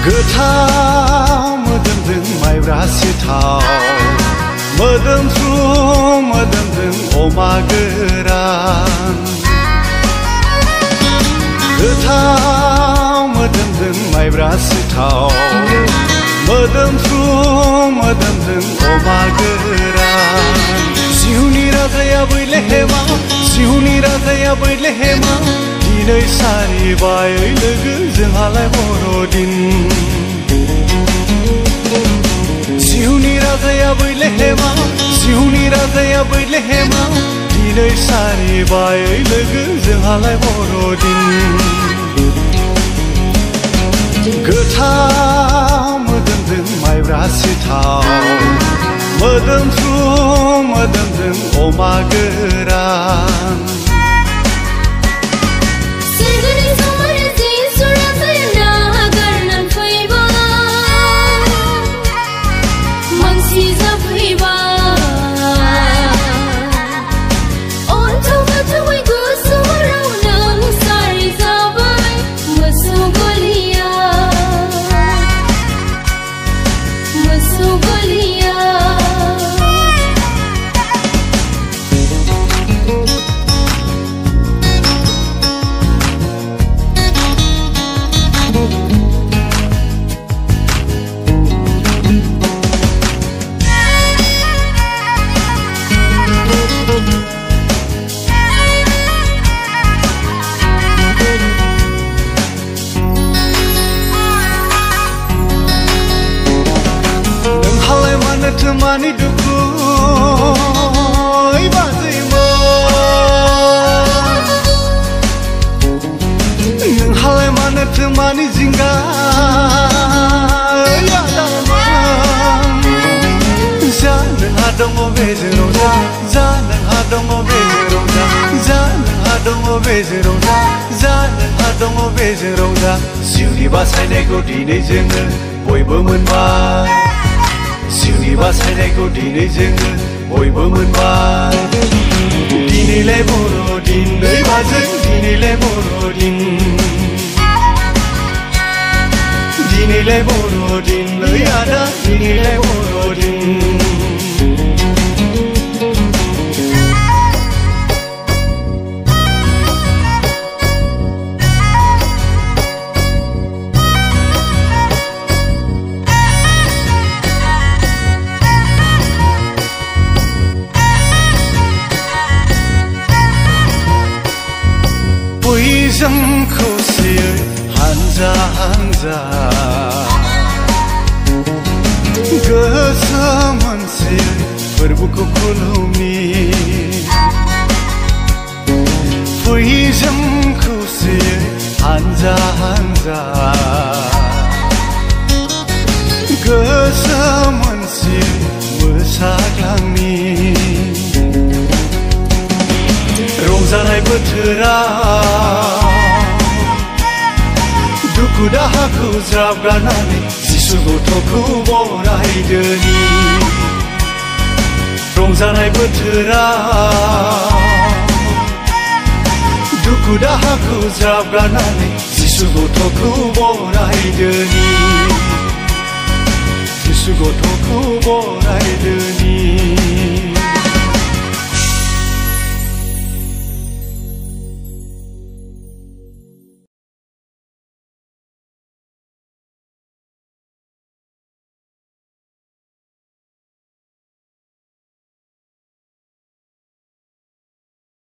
गोथाव मोदोमदों माइब्रा सिथाव मोदोमफ्रु मोदोमदों अमा गोरान गोथाव मोदोमदों माइब्रा सिथाव मोदोमफ्रु मोदोमदों अमा गोरान सिहुनि राजाया बैलेहेमा सिहुनि राजाया बैलेहेमा दिनै सारिबाय लोगो जोंहालाय बर'दिन सिहुनि राजाया बैलेहेमा सिहुनि राजाया बैलेहेमा दिनै सारिबाय लोगो जोंहालाय बर'दिन गोथाव मोदोमदों माइब्रा सिथाव मोदोमफ्रु मोदोमदों अमा गोरान Mani duku ibazimo nung halai mana temani jingga yadama ja nung hadongo bejeroja ja nung hadongo bejeroja ja nung hadongo bejeroja ja nung hadongo bejeroja siuri basainaigo dinai जोङो बयबो मोनबाय सिउनि बासायनायखौ दिनै जोङो बयबो मोनबाय दिनैलाय बर'दिन नै बाजों दिनैलाय बर'दिन दिनैलाय बर'दिन नै आदा दिनैलाय बर'दिन बयजों खौसेयै हानजा हानजा गोसो मोनसेयै फोरबोखौ खुलुमनि बयजों खौसेयै हानजा हानजा गोसो मोनसेयै मोसाग्लांनि रंजानाय बोथोराव दुखु दाहाखौ ज्राब गारनानै जिसु गथ'खौ बरायदोनि रंजानाय बोथोराव दुखु दाहाखौ ज्राब गारनानै जिसु गथ'खौ बरायदोनि